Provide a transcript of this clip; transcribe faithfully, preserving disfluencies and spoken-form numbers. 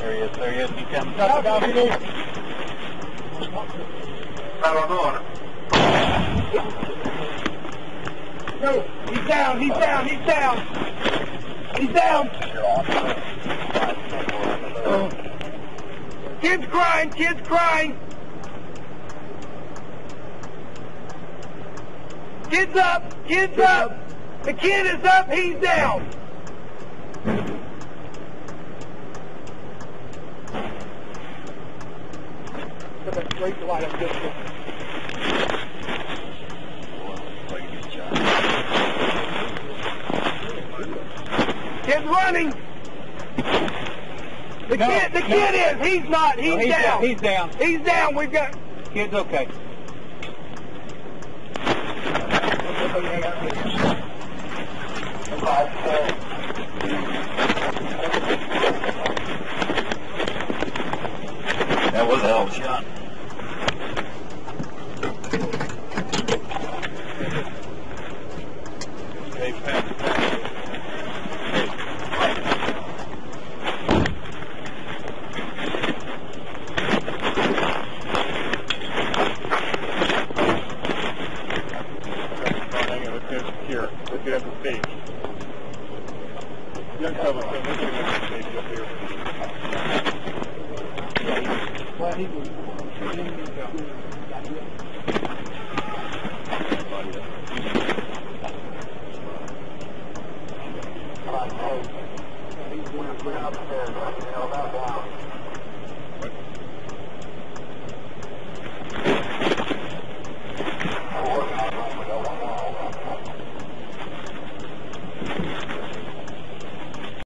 There he is, there he is, he comes. No, no, he is. No, he's down, he's down, he's down. He's down. Kid's crying, kid's crying. Kid's up, kid's up. The kid is up, he's down. Straight to light up this one. Kid's running. The No, kid, the no. kid is. He's not. He's, No, he's down. down, he's down. He's down. We've got. Kid's okay. That was a hell of a shot. Hey, Pat. Here, let's get up to stage. Young fellow, let's get up to stage up here. Well, he was. He's going upstairs, you know, about down.